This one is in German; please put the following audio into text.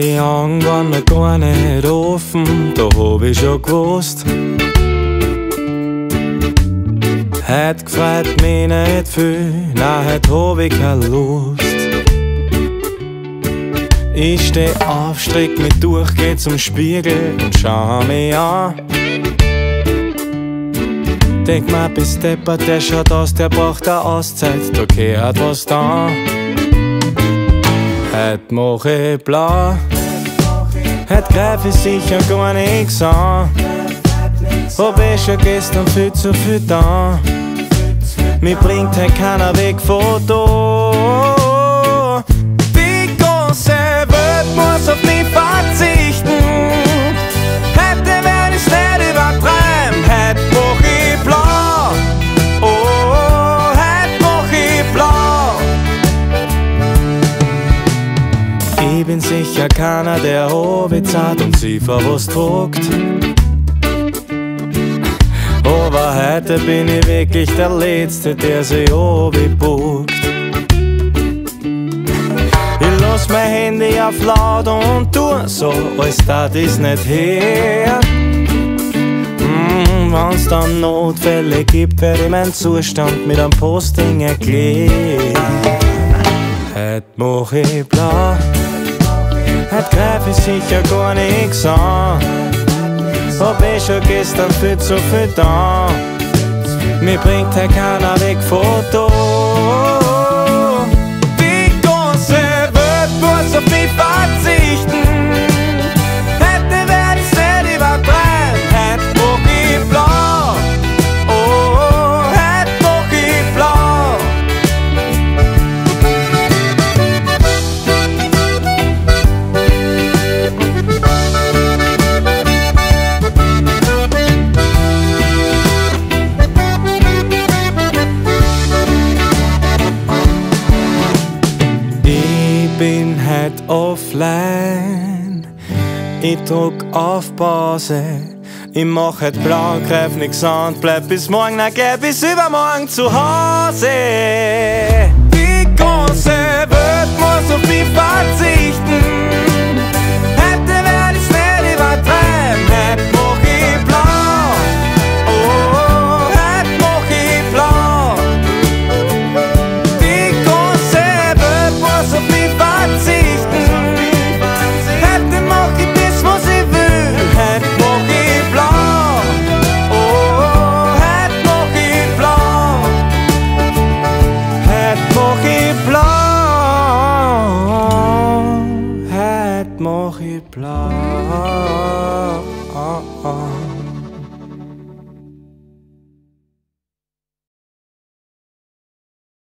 die Augen waren noch gar nicht offen, da hab ich schon gewusst. Heut gefreut mich nicht viel, nein, heut hab ich keine Lust. Ich steh auf, streck mich durch, geh zum Spiegel und schau mich an. Denk mal, bis deppert, der schaut aus, der braucht eine Auszeit, da gehört was da. Heut mach ich blau, heut greif ich sicher gar nix an. Hab eh schon gestern viel zu viel da, mir bringt heut keiner weg von da. Die ganze Welt muss auf mich verzichten, heute werd ich's nicht übertreiben. Heut mach ich blau, oh, heut mach ich blau. Ich bin sicher keiner, der Hobitz hat und sie vor was trugt. Aber heute bin ich wirklich der Letzte, der sich obibuckt. Ich lass mein Handy auf laut und tu so, als dat is nicht her. Wenn's dann Notfälle gibt, werd ich meinen Zustand mit einem Posting erklären. Heut mach ich blau, heut greif ich sicher gar nix an. Hab eh schon gestern viel zu viel da, mir bringt heut keiner weg von da. Die ganze Welt muss auf mich verzichten, heute werd ich's nicht übertreiben. Heut mach ich blau, oh, heut mach ich blau. Bin heut offline, ich druck auf Pause. Ich mach heut blau, greif nix an, bleib bis morgen, na geh bis übermorgen zu Hause. Die ganze Welt muss auf mich verzichten, heute werd ich's nicht übertreiben. Heut mach ich blau, oh, heut mach ich blau. Die ganze Welt muss auf mich verzichten, heute mach ich das, was ich will. Heute mach ich blau, oh, heute mach ich blau. Heute mach ich blau, heute mach ich blau.